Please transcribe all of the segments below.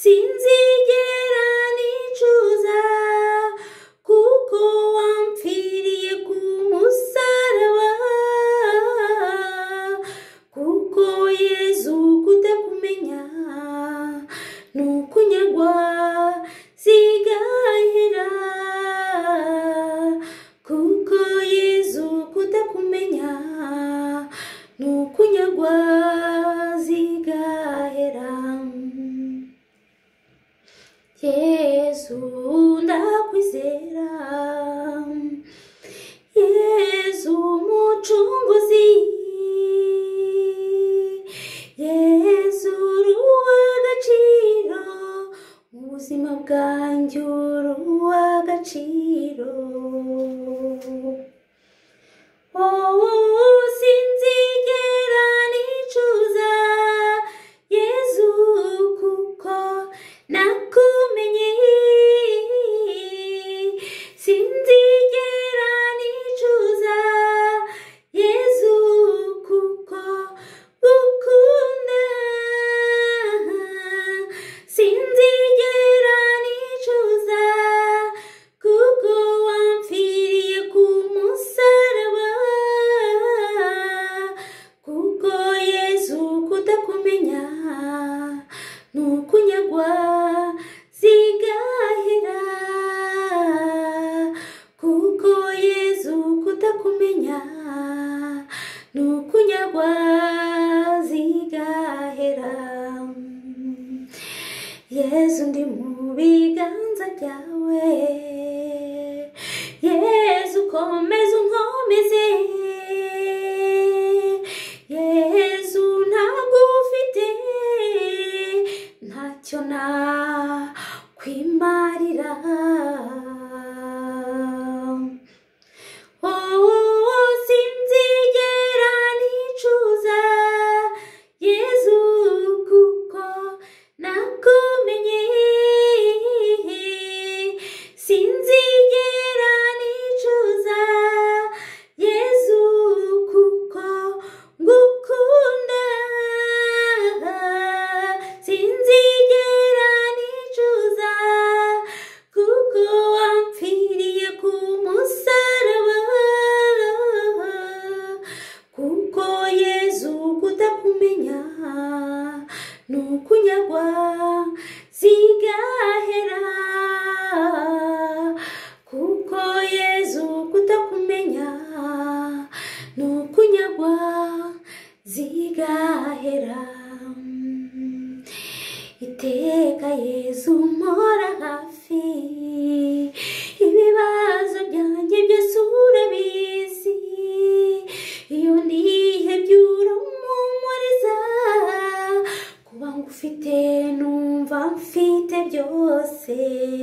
sinzigera nicuza kuko wampfiriye ku musaraba, kuko Yezu kudakumenya nukunyagwa zigahera, kuko Yezu kudakumenya nukunyagwa zigahera. Yezu ndakwizera, Yezu mucunguzi, Yezu uruw'agaciro mu buzima bwanjye, uruw'agaciro. Sinzigera nicuza Yezu kuko nakumenye, sinzigera nicuza Yezu kuko ukunda, sinzigera nicuza kuko wampfiriye ku musaraba, kuko Yezu kudakumenya nukunyagwa zigahera, kuko Yezu kudakumenya nukunyagwa zigahera. Yezu ndi mu biganza byawe, Yezu komeza unkomeze, Yezu ntabwo ufite ntacyo nakwimarira. Sinzigera nicuza Yezu kuko nakumenye, sinzigera nicuza Yezu kuko ngukunda, sinzigera nicuza kuko wampfiriye ku musaraba, kuko Yezu kudakumenya nukunyagwa zigahera, kuko Yezu kudakumenya nukunyagwa zigahera. Iteka Yezu mpora hafi, ibibazo byanjye byose urabizi, iyo nihebye urampumuriza, kuba ngufite numva mfite byose.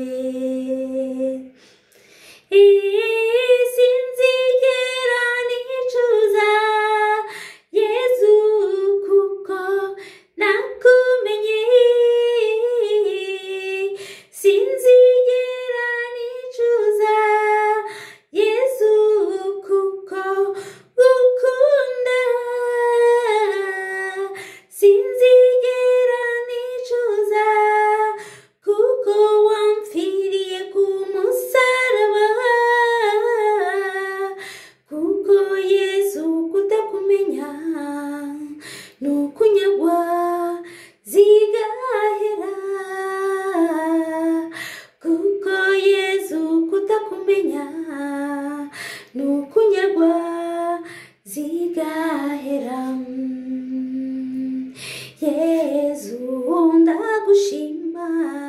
Sinzigera nicuza Yezu kuko nakumenye, sinzigera nicuza Yezu kuko ukunda, sinzigera nicuza kuko wampfiriye ku musaraba, kuko Yezu kudakumenya nukunyagwa zigahera, kuko Yezu kudakumenya nukunyagwa zigahera. Yezu ndagushima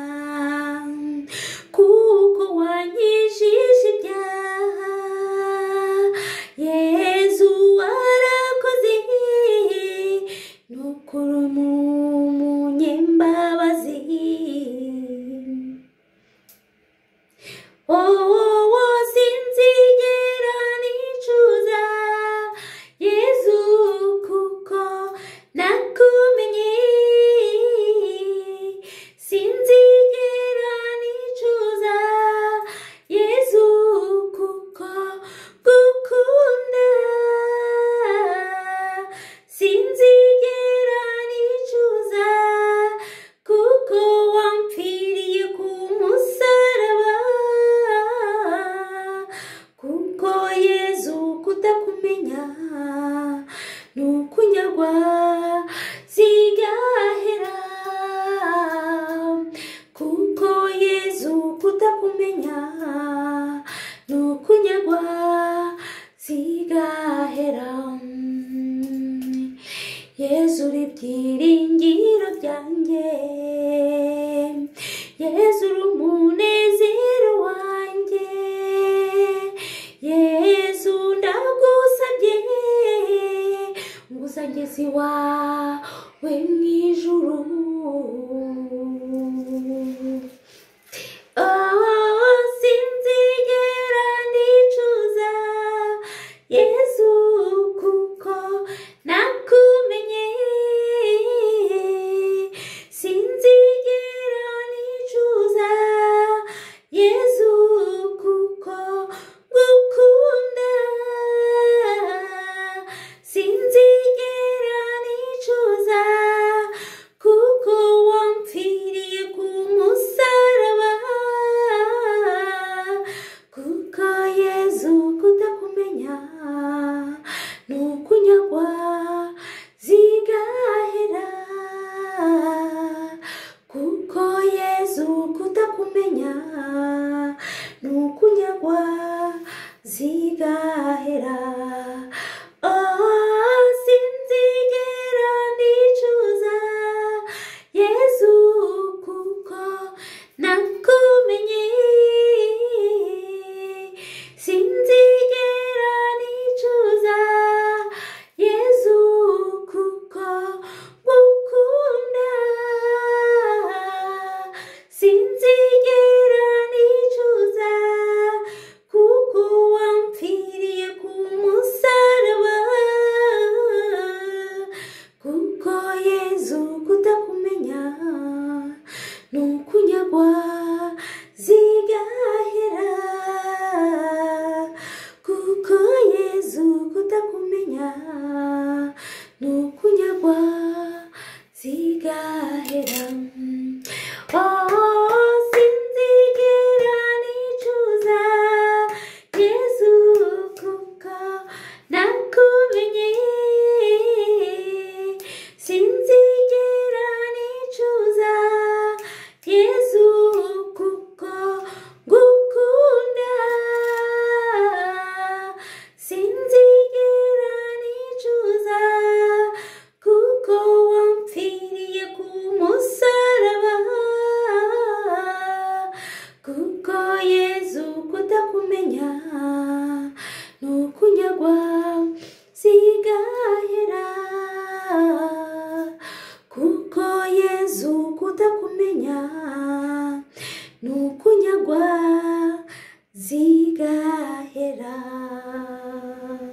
kuko wanyijije ibyaha, Yezu warakoze nukuri umunyembabazi. Sinzigera nicuza Yezu kuko nakumenye, sinzigera nicuza Yezu kuko gukunda, sinzigera nicuza kuko wampfiriye kutakumenya nukunyagwa zigahera. Yesu uri byiringiro byanjye, Yesu uri umunezero wanjye, Yesu ndagusabye ngusangezi wawe mwijuru. Sinzigera ndicuza Yesu kuko nakumenye, sinzigera ndicuza Yesu kuko ngukunda, sinzigera ndicuza kuko wampfiriye ku musaraba, kuko Yesu kutakumenya nukunyagwa zigahera, kuko Yesu kutakumenya nukunyagwa zigahera. Sinzigera ndicuza Yesu kuko nakumenye, sinzigera ndicuza Yesu kuko ngukunda, sinzigera ndicuza kuko wampfiriye ku musaraba, kuko Yesu kutakumenya nukunyagwa zigahera, kuko Yesu kutakumenya nukunyagwa zigahera. Sinzigera ndicuza Yesu kuko nakumenye, sinzigera ndicuza Yesu kuko ngukunda, sinzigera ndicuza kuko wampfiriye ku musaraba, kuko Yesu kutakumenya nukunyagwa zigahera, kuko Yesu kutakumenya nukunyagwa zigahera.